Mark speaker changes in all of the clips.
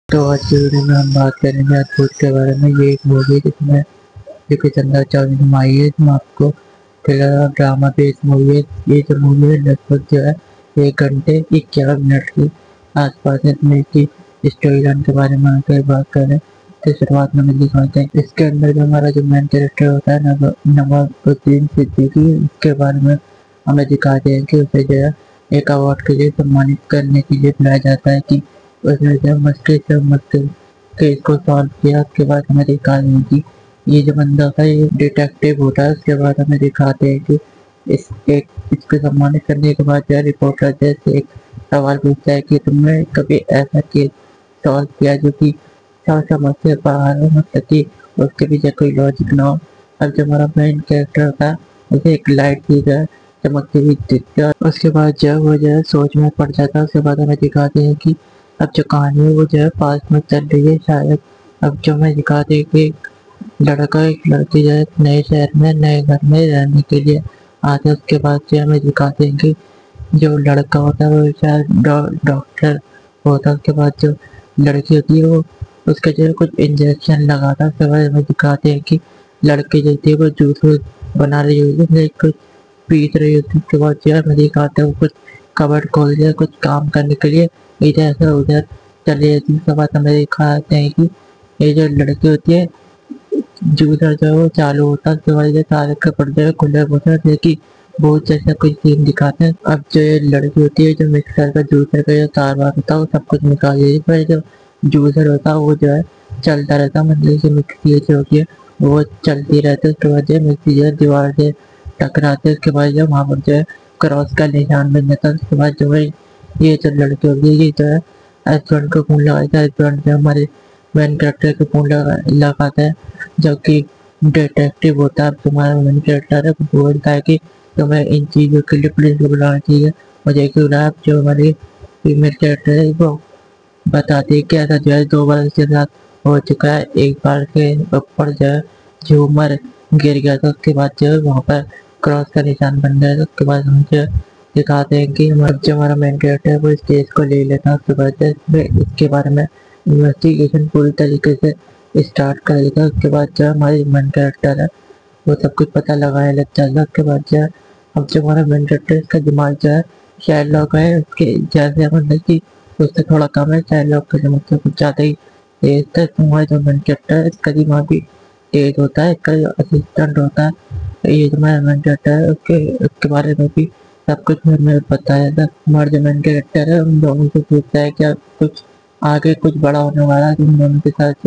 Speaker 1: तो आज की वीडियो में हम बात करेंगे अद्भुत के बारे में। ये एक मूवी जिसमें जो चंदा चौधरी आई है, इसमें आपको थ्रिलर और ड्रामा बेस्ड मूवी है। ये जो मूवी है लगभग जो है 1 घंटे 51 मिनट की आसपास है। इसमें की स्टोरी लाइन के बारे में आकर बात करें तो शुरुआत में दिखाते हैं इसके अंदर जो हमारा जो मेन कैरेक्टर होता है नवाजुद्दीन सिद्दीकी, इसके बारे में हमें दिखाते हैं कि उसे जो है एक अवार्ड के लिए सम्मानित करने के लिए बुलाया जाता है कि उसने जो मुश्किल केस को सॉल्व किया। उसके बाद हमें दिखा दें कि ये जो बंदा होता है ये डिटेक्टिव होता है। उसके बाद हमें दिखाते हैं कि इसको सम्मानित करने के बाद जो रिपोर्टर जैसे एक सवाल पूछता है कि तुमने कभी ऐसा केस सॉल्व किया जो कि समझ से बाहर हो, मतलब कि उसके पीछे कोई लॉजिक ना हो। अब जो हमारा मेन कैरेक्टर होता है उसे एक लाइट की जो है चमकती हुई दिखती है। उसके बाद जो वो जो है सोच में पड़ जाता है। उसके बाद हमें दिखाते हैं कि अब जो कहानी है वो जो है पास में चल रही है शायद। अब जो हमें दिखाते हैं कि लड़का एक लड़की जो है नए शहर में नए घर में रहने के लिए आते हैं। उसके बाद जो हमें दिखाते हैं कि जो लड़का होता है वो शायद डॉक्टर होता है। उसके बाद जो लड़की होती है वो उसके जो है कुछ इंजेक्शन लगाता है। उसके बाद हमें दिखाते हैं कि लड़की जो थी वो जूस बना रही होती है, कुछ पीस रही होती है। उसके बाद जो है हमें दिखाते हैं वो कुछ कबर्ड खोल दिया कुछ काम करने के लिए, इधर से उधर चली जाती है। उसके बाद हमें दिखाते हैं कि ये जो लड़की होती है जूसर जो है वो चालू होता है। उसके बाद ये सारे के पर्दे खुले होते हैं, कि बहुत जैसा कुछ सीन दिखाते हैं। अब जो ये लड़की होती है जो मिक्सर का जूसर का जो तार वार होता है वो सब कुछ निकाल देती है। पर जो जूसर होता है वो जो है चलता रहता है, मतलब कि मिक्सी जो होती है वो चलती रहती है। उसके बाद जो मिक्सी जो है दीवार से टकराते है। उसके बाद जो वहाँ पर जो है क्रॉस का निशान बन जाता है। उसके बाद जो है ये जो लड़की होती है ये जो है रेस्टोरेंट को फोन लगाता है। रेस्टोरेंट में हमारे मेन कैरेक्टर को फोन लगाता है जो कि डिटेक्टिव होता है। तुम्हारा मेन कैरेक्टर है वो बोलता है कि तुम्हें इन चीज़ों के लिए पुलिस को बुलाना चाहिए, मुझे क्यों बुलाया। जो हमारी फीमेल कैरेक्टर है वो बताती है कि ऐसा जो है 2 बार उसके साथ हो चुका है। एक बार के ऊपर जो है झूमर गिर गया था, उसके बाद जो है वहाँ पर क्रॉस का निशान बन गया था। उसके बाद हम जो दिखाते हैं कि जो हमारा मेन कैरेक्टर है वो इस केस को ले लेता है। उसके बाद इसके बारे में इन्वेस्टिगेशन पूरी तरीके से स्टार्ट कर देता है। उसके बाद जो हमारी मेन कैरेक्टर है वो सब कुछ पता लगाने लग जाता है। उसके बाद जो है अब जो हमारा मेन कैरेक्टर इसका दिमाग जो है शेरलॉक है उसके जैसे, मतलब कि उससे थोड़ा कम है। शेरलॉक का दिमाग से कुछ ज़्यादा ही तेज था। हमारा जो मेन कैरेक्टर है इसका दिमाग भी तेज होता है। इसका जो असिस्टेंट होता है ये जो हमारा मेन कैरेक्टर है उसके बारे में भी सब कुछ हमें बताया था। हमारा जो मेन कैरेक्टर है उन दोनों से पूछता है क्या कुछ आगे कुछ बड़ा होने वाला है उन दोनों के साथ।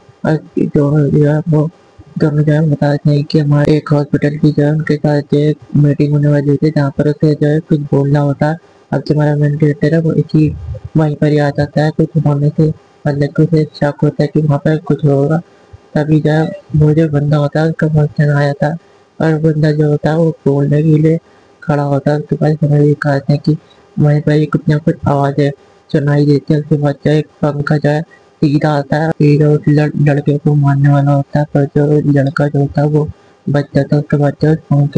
Speaker 1: दोनों जो है वो दोनों जो है बताते हैं कि हमारे एक हॉस्पिटल की जो है उनके साथ जो है मीटिंग होने वाली होती है जहाँ पर उसे जो है कुछ बोलना होता है। अब जो हमारा मेन कैरेक्टर है वो इसी वहीं पर ही आ जाता है कुछ होने से, मतलब कि उसे शक होता है कि वहाँ पर कुछ होगा। तभी जो है वो जो बंदा होता है उसका क्वेश्चन आ जाता है और बंदा जो होता है वो बोलने के लिए खड़ा होता है। उसके बाद हमें ये कहते हैं कि वहीं पर ही कुछ ना कुछ आवाज़ें सुनाई देती है। उसके बाद जो एक पंखा जो है सीधा आता है, सीधा उस लड़के को मारने वाला होता है, पर जो लड़का जो होता है वो बच जाता है। उसके बाद जो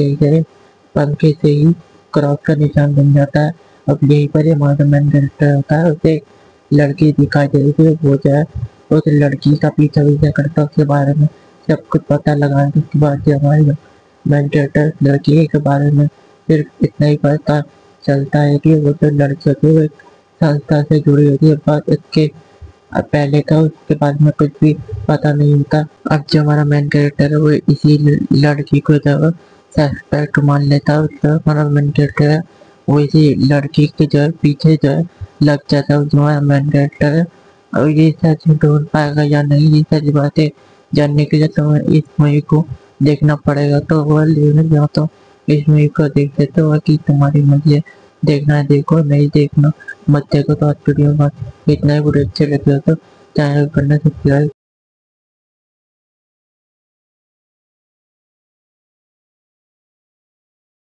Speaker 1: पंखे से ही क्रॉस का निशान बन जाता है। अब यहीं पर ही हमारा मेन कैरेक्टर होता है उसे लड़की दिखाई दे रही थी, वो जो है उस लड़की का पीछा पीछा करता है, उसके बारे में सब कुछ पता लगाने के उसके बाद जो हमारे मेन कैरेक्टर लड़की के बारे में सिर्फ इतना ही पता चलता है कि वो जो लड़की होती है वो एक संस्था से जुड़ी होती है। बस इसके पहले का उसके बाद में कुछ भी पता नहीं होता। अब जो हमारा मेन कैरेक्टर है वो इसी लड़की को जब सस्पेक्ट मान लेता है, तो हमारा मेन कैरेक्टर है वो इसी लड़की के जो है पीछे जो है लग जाता है। जो हमारा मेन कैरेक्टर है और ये सच ढूंढ पाएगा या नहीं ये सच बातें जानने के लिए तो इस मूवी को देखना पड़ेगा। तो वो लेना तो इस मूवी को देख लेते हो कि तुम्हारी मर्जी है, देखना है देखो, नहीं देखना मत देखो। तो आज वीडियो में इतना ही। वीडियो अच्छे लगे तो चैनल करना सब्सक्राइब।